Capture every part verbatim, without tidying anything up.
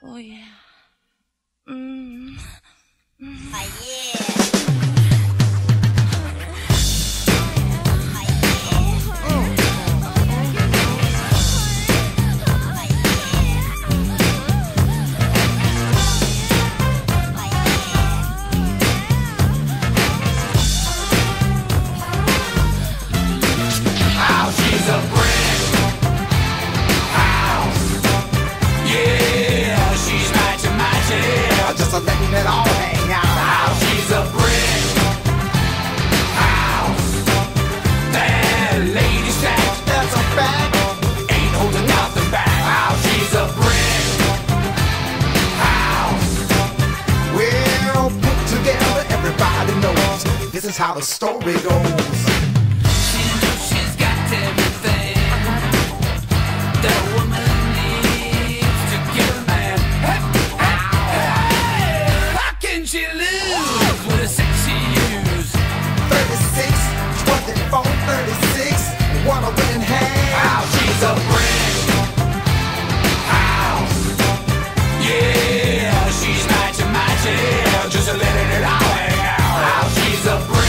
Oh yeah. Mmm. Mm. Oh yeah. She's a brick house. Yeah, she's matchy matchy. Just a letting it all hang out. She's a brick house. That lady stack, that's a fact. Ain't holding nothing back. She's a brick house. Well put together, everybody knows this is how the story goes. Everything that woman needs to get a man. Hey, hey, how can she lose with a sexy use? thirty-six, twenty-four, thirty-six, what a winning hand. How she's a brick house. Yeah, she's matchy matchy, just letting it all hang out. How she's a brick.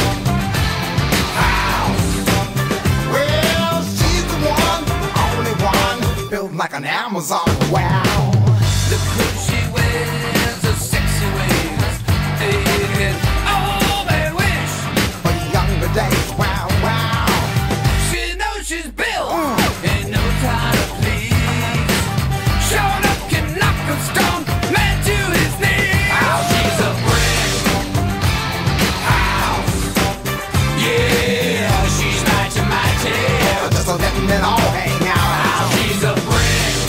Like an Amazon, wow. The clothes she wears are sexy ways. And oh, man, wish for younger days, wow, wow. She knows she's built, mm. Ain't no time to please. Showing up can knock a strong man to his knees. How she's a brick house. Yeah, she's matchy matchy, just letting it all hang out. How she's a brick.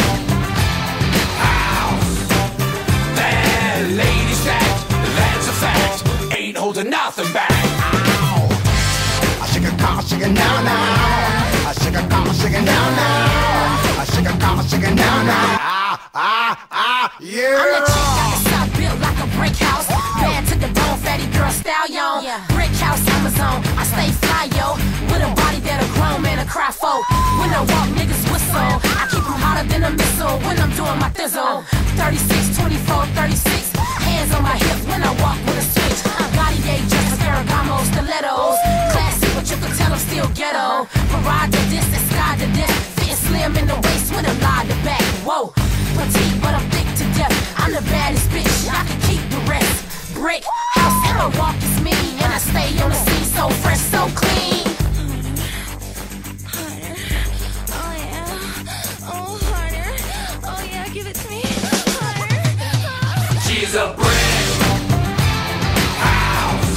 Holding nothing back. Ow. I shake a car, shake it now, now. I shake a car, shake it now, now. I shake a car, shake it now, now. Ah, ah, ah, yeah. I'm the chick out the south, built like a brick house. Bad to the bone, fatty girl stallion. Yeah. Brick house, Amazon. I stay fly, yo. With a body that a grown man a cry for. When I walk, niggas whistle. I keep them hotter than a missile when I'm doing my thizzle. thirty-six, twenty-four, thirty-six. Hands on my hips when I walk with a switch. Cartier, just a Ferragamo, stilettos. Classy, but you can tell I'm still ghetto. Parade to this and sky to this. Fitting slim in the waist with a lie to back. Whoa, petite, but I'm thick to death. I'm the baddest bitch, I can keep the rest. Brick house, and my walk is mean. And I stay on the scene so fresh, so clean. Harder. Oh yeah. Oh, harder. Oh yeah, give it to me. Harder. She's a brick house.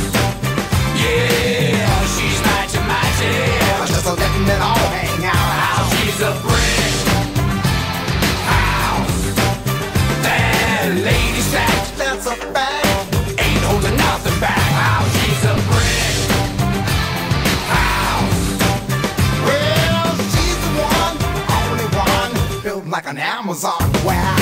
Yeah, she's matchy matchy, just letting it all hang out. She's a brick house. That lady stack, that's a fact. Ain't holding nothing back. She's a brick house. Well, she's the one, only one, built like an Amazon. Wow.